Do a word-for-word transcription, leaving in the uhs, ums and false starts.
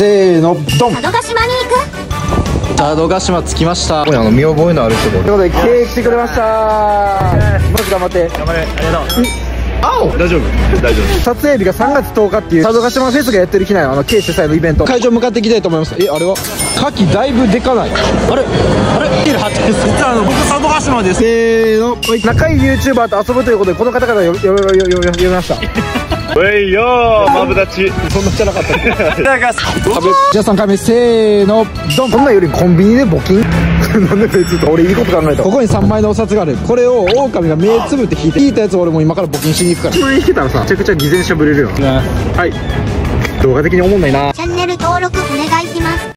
せーのドン。 佐渡島に行く。 佐渡島着きました。 ここにあの見覚えのある人も。 ということで、K来てくれました。マジ頑張って。 頑張れ、ありがとう。 青大丈夫大丈夫。 撮影日がさんがつとおかっていう佐渡島フェスがやってる日なの。あの K 主催のイベント。会場向かっていきたいと思います。え、あれは牡蠣だいぶでかない。あれあれビールはちです。実はあの僕佐渡島です。せーの。仲いい YouTuber と遊ぶということでこの方々よよよよよ呼びました。 おいよー、マブダチ。 そんなじゃなかったっけ。 いただきます。 じゃあさんかいめせーのドン。こんなんよりコンビニで募金なんで別に俺いいこと考えた。ここにさんまいのお札がある。これを狼が目つぶって引いて引いたやつを俺も今から募金しに行くから。いちまんえん引けたらさめちゃくちゃ偽善しゃぶれるよ。はい動画的におもんないな。 チャンネル登録お願いします。